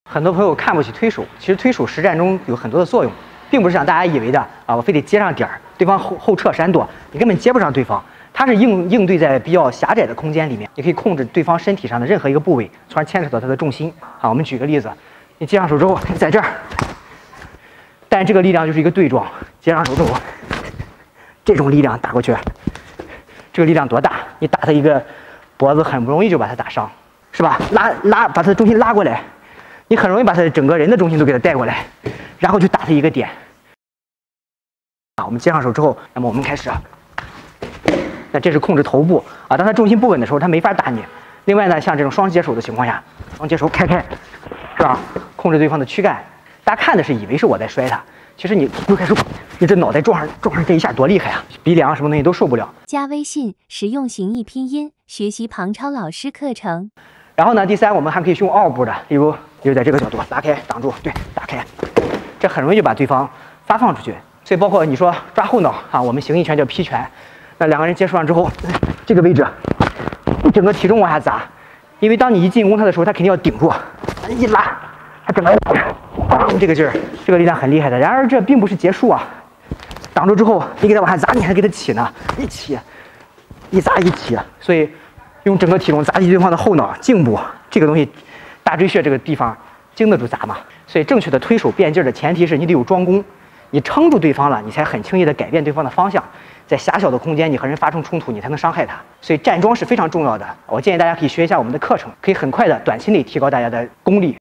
很多朋友看不起推手，其实推手实战中有很多的作用，并不是像大家以为的啊，我非得接上点儿，对方后撤闪躲，你根本接不上对方。它是应对在比较狭窄的空间里面，你可以控制对方身体上的任何一个部位，从而牵扯到他的重心。啊，我们举个例子，你接上手之后，在这儿，但这个力量就是一个对撞，接上手之后，这种力量打过去，这个力量多大？你打他一个脖子，很不容易就把他打伤，是吧？把他的重心拉过来，你很容易把他的整个人的重心都给他带过来，然后就打他一个点。啊，我们接上手之后，那么我们开始。那这是控制头部啊，当他重心不稳的时候，他没法打你。另外呢，像这种双接手的情况下，双接手开，是吧？控制对方的躯干。大家看的是以为是我在摔他，其实你开始，你这脑袋撞上这一下多厉害啊！鼻梁什么东西都受不了。 加微信实用形意拼音，学习庞超老师课程。 然后呢，第三，我们还可以用奥步的，例如在这个角度拉开挡住，对，打开，这很容易就把对方发放出去。所以包括你说抓后脑啊，我们形意拳叫劈拳。那两个人接触上之后，这个位置，你整个体重往下砸，因为当你一进攻他的时候，他肯定要顶住，一拉，他整个这个劲儿，这个力量很厉害的。然而这并不是结束啊，挡住之后，你给他往下砸，你还给他起呢，一起，一砸一起，所以用整个体重砸击对方的后脑、颈部，这个东西，大椎穴这个地方经得住砸嘛。所以正确的推手变劲儿的前提是你得有桩功。你撑住对方了，你才很轻易的改变对方的方向，在狭小的空间，你和人发生冲突，你才能伤害他。所以站桩是非常重要的。我建议大家可以学一下我们的课程，可以很快的短期内提高大家的功力。